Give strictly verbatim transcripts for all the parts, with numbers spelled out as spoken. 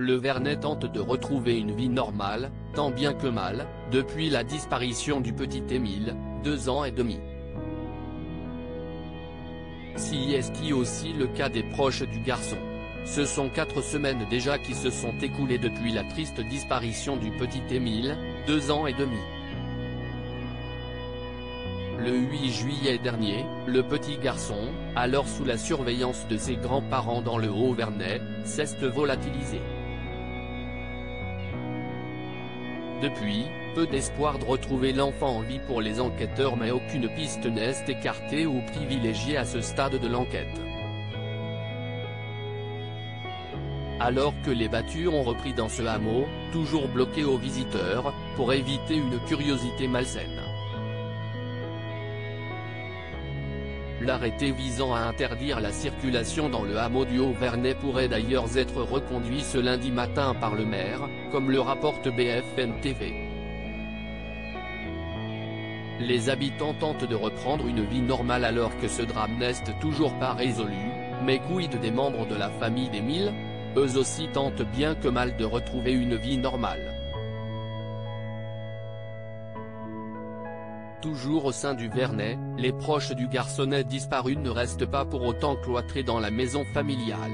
le Vernet tente de retrouver une vie normale, tant bien que mal, depuis la disparition du petit Émile, deux ans et demi. Si est aussi le cas des proches du garçon. Ce sont quatre semaines déjà qui se sont écoulées depuis la triste disparition du petit Émile, deux ans et demi. Le huit juillet dernier, le petit garçon, alors sous la surveillance de ses grands-parents dans le Haut-Vernay, s'est volatilisé. Depuis, peu d'espoir de retrouver l'enfant en vie pour les enquêteurs, mais aucune piste n'est écartée ou privilégiée à ce stade de l'enquête. Alors que les battues ont repris dans ce hameau, toujours bloqué aux visiteurs, pour éviter une curiosité malsaine. L'arrêté visant à interdire la circulation dans le hameau du Haut-Vernay pourrait d'ailleurs être reconduit ce lundi matin par le maire, comme le rapporte B F M T V. Les habitants tentent de reprendre une vie normale alors que ce drame n'est toujours pas résolu, mais quid des membres de la famille d'Émile? Eux aussi tentent bien que mal de retrouver une vie normale. Toujours au sein du Vernet, les proches du garçonnet disparu ne restent pas pour autant cloîtrés dans la maison familiale.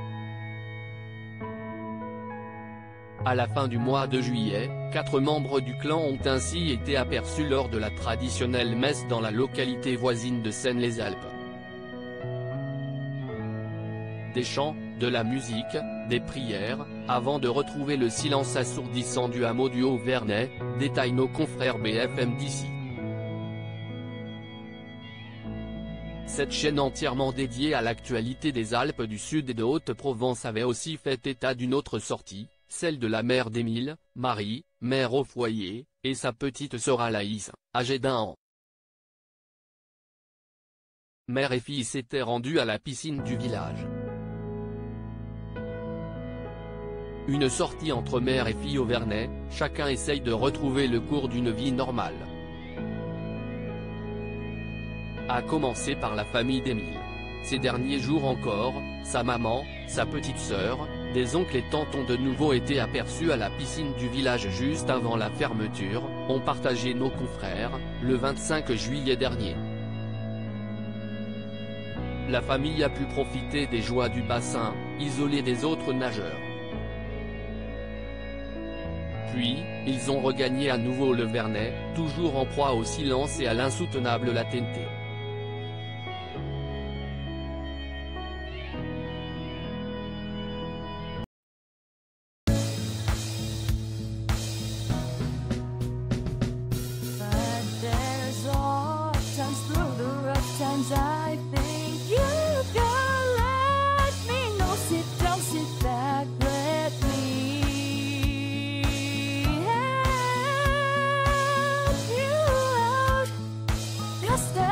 À la fin du mois de juillet, quatre membres du clan ont ainsi été aperçus lors de la traditionnelle messe dans la localité voisine de Seine-les-Alpes. Des chants, de la musique, des prières, avant de retrouver le silence assourdissant du hameau du Haut-Vernay, détaillent nos confrères B F M d'ici. Cette chaîne entièrement dédiée à l'actualité des Alpes du Sud et de Haute-Provence avait aussi fait état d'une autre sortie, celle de la mère d'Émile, Marie, mère au foyer, et sa petite sœur Alaïs, âgée d'un an. Mère et fille s'étaient rendues à la piscine du village. Une sortie entre mère et fille au Vernet, chacun essaye de retrouver le cours d'une vie normale. A commencer par la famille d'Émile. Ces derniers jours encore, sa maman, sa petite sœur, des oncles et tantes ont de nouveau été aperçus à la piscine du village juste avant la fermeture, ont partagé nos confrères, le vingt-cinq juillet dernier. La famille a pu profiter des joies du bassin, isolée des autres nageurs. Puis, ils ont regagné à nouveau le Vernet, toujours en proie au silence et à l'insoutenable lâcheté. I think you can let me know. Sit down, sit back, let me help you out. Just